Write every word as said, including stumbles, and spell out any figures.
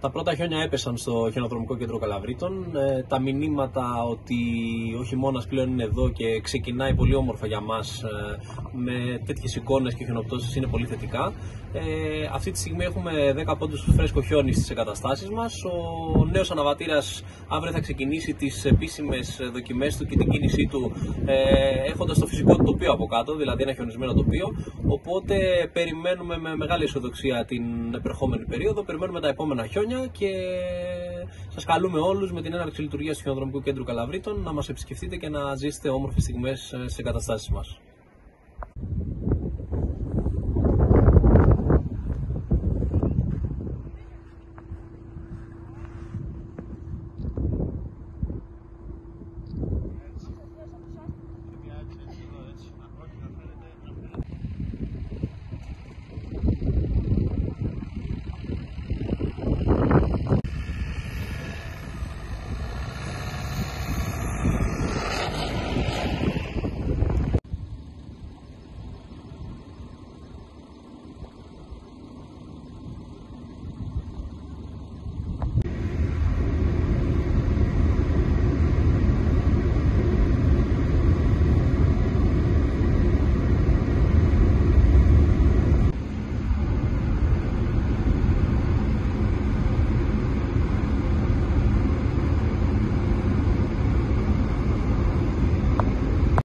Τα πρώτα χιόνια έπεσαν στο χιονοδρομικό κέντρο Καλαβρίτων. Ε, τα μηνύματα ότι ο χειμώνας πλέον είναι εδώ και ξεκινάει πολύ όμορφα για μας ε, με τέτοιες εικόνες και χιονοπτώσεις είναι πολύ θετικά. Ε, αυτή τη στιγμή έχουμε δέκα πόντους φρέσκο χιόνι στις εγκαταστάσεις μας. Ο νέος αναβατήρας αύριο θα ξεκινήσει τις επίσημες δοκιμές του και την κίνησή του ε, έχοντας το φυσικό του τοπίο από κάτω, δηλαδή ένα χιονισμένο τοπίο. Οπότε περιμένουμε με μεγάλη αισιοδοξία την επερχόμενη περίοδο, περιμένουμε τα επόμενα χιόνια και σας καλούμε όλους με την έναρξη λειτουργίας του χιονοδρομικού κέντρου Καλαβρίτων να μας επισκεφτείτε και να ζήσετε όμορφες στιγμές στις εγκαταστάσεις μας.